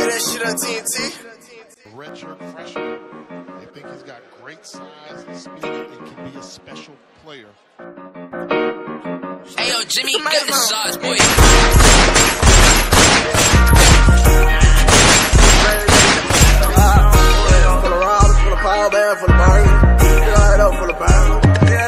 that shit on TNT. Redshirt freshman. They think he's got great size and speed and can be a special player. Hey yo, Jimmy, get the sauce, boy. Full of robbers, full of power band, full of burgers. Get up, full of burgers.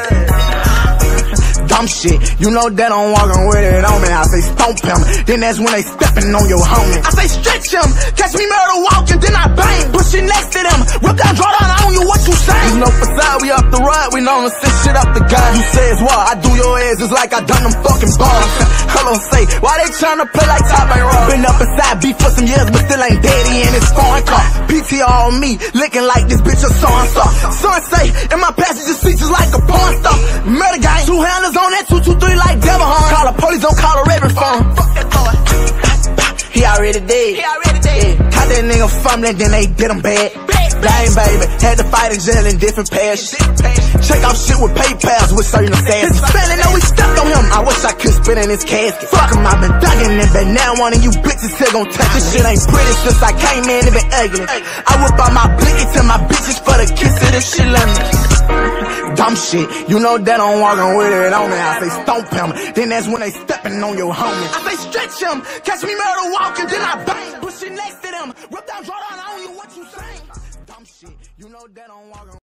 Dumb shit, you know that I'm walking with it on me. I say stomp him, then that's when they stepping on your homie. I say stretch him, catch me murder walking, then I bang. Push it next to them, whip down, draw down on you, what you saying? You know facade, we up the ride, we know to send shit up the guy. You say it's what, I do your ass, it's like I done them fucking bars. Hello, say, why they tryna play like top ain't wrong? Been up inside beef for some years, but still ain't daddy in his foreign car. PTR on me, looking like this bitch a so-and-so. Son say, in my passenger seat just like a porn star. Murder gang, two handlers on that 223 like Devil Horn. Call the police, don't call a raving phone. Fuck that boy. He already dead. Yeah. Caught that nigga fumbling, then they did him bad. Bang, baby, had to fight in jail in different passions. Check off shit with PayPals with certain assassins. His family know we stepped on him. I wish I could spit in his casket. Fuck him, I been thugging it, but now one of you bitches still gon' touch this shit. Ain't pretty since I came in, it been ugly. I whip out my blicky to my bitches for the kiss of this shit. Let me. Dumb shit, you know that I'm walking with it on me. I say stomp him, then that's when they stepping on your homie. I say stretch him, catch me murder walking, then I bang. Push it next to them, whip down, draw down on you, what you saying? Dumb shit, you know that I'm walking.